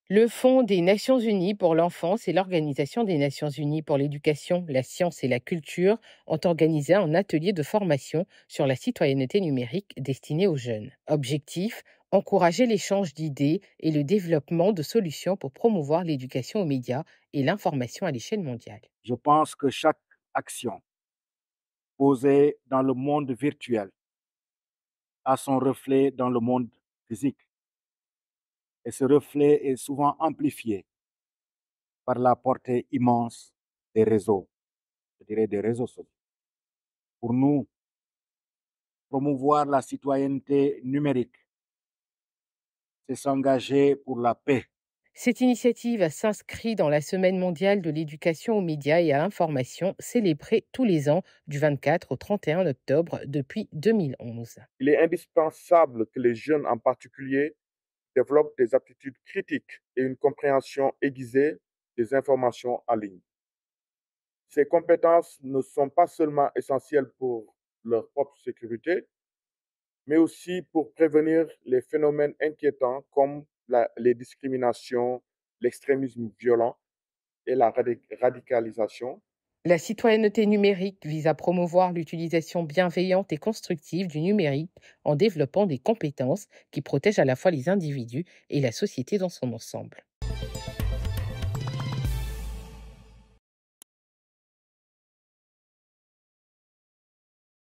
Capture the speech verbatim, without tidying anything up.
Le Fonds des Nations Unies pour l'enfance et l'Organisation des Nations Unies pour l'éducation, la science et la culture ont organisé un atelier de formation sur la citoyenneté numérique destiné aux jeunes. Objectif, encourager l'échange d'idées et le développement de solutions pour promouvoir l'éducation aux médias et l'information à l'échelle mondiale. Je pense que chaque action posée dans le monde virtuel a son reflet dans le monde physique. Et ce reflet est souvent amplifié par la portée immense des réseaux, je dirais des réseaux sociaux. Pour nous, promouvoir la citoyenneté numérique, c'est s'engager pour la paix. Cette initiative s'inscrit dans la Semaine mondiale de l'éducation aux médias et à l'information, célébrée tous les ans du vingt-quatre au trente et un octobre depuis deux mille onze. Il est indispensable que les jeunes en particulier développent des aptitudes critiques et une compréhension aiguisée des informations en ligne. Ces compétences ne sont pas seulement essentielles pour leur propre sécurité, mais aussi pour prévenir les phénomènes inquiétants comme la- les discriminations, l'extrémisme violent et la radi- radicalisation. La citoyenneté numérique vise à promouvoir l'utilisation bienveillante et constructive du numérique en développant des compétences qui protègent à la fois les individus et la société dans son ensemble.